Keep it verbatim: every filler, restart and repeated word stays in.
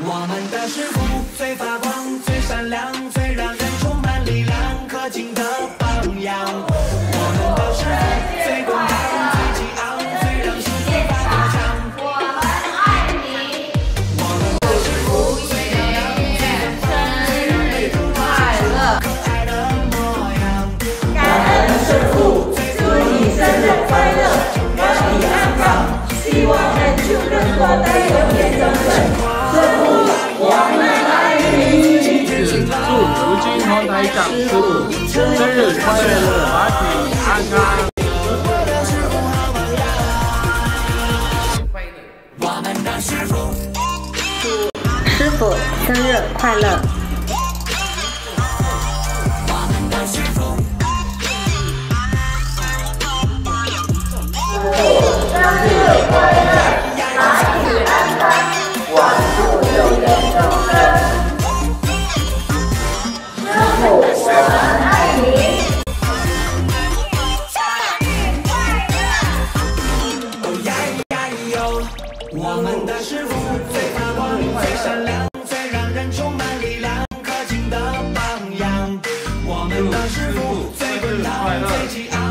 我们的师傅最发光、最闪亮、最让人充满力量、可敬的榜样。我们的师傅最公开、最激昂、最让幸福发光强。我们爱你。我们的师傅最漂亮、最疯狂、最让人快乐、可爱的模样。感恩师傅，祝你生日快乐，身体安康，希望能祝更多的有缘人生。我们爱你。 祝如今黄台长师傅生日快乐，法体安康。 我们的师傅， 师傅生日快乐。 我们的师傅， 生日快乐，法体安康。广度有缘众生，师傅，我们爱你。 哦呀呀哟！我们的师傅最发光、最闪亮、最让人充满力量、可敬的榜样。我们的师傅最滚烫、最激昂。